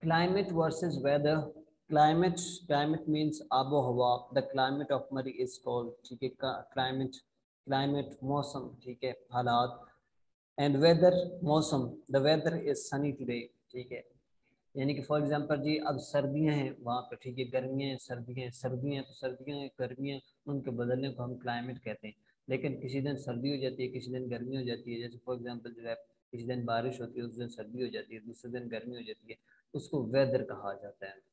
Climate versus weather. Climate, climate means आबो हवा। The climate of Murree is cold, ठीक है, क्लाइमेट, क्लाइमेट मौसम, ठीक है, हालात। एंड वेदर, मौसम, the weather is sunny today, ठीक है। यानी कि फॉर एग्जांपल जी अब सर्दियां हैं वहाँ पे, ठीक है, गर्मियाँ हैं, सर्दियाँ हैं, सर्दियाँ हैं तो सर्दियाँ हैं, गर्मियाँ, उनके बदलने को हम क्लाइमेट कहते हैं। लेकिन किसी दिन सर्दी हो जाती है, किसी दिन गर्मी हो जाती है। जैसे फॉर एग्जांपल जो है किसी दिन बारिश होती है, उस दिन सर्दी हो जाती है, दूसरे दिन गर्मी हो जाती है, उसको वेदर कहा जाता है।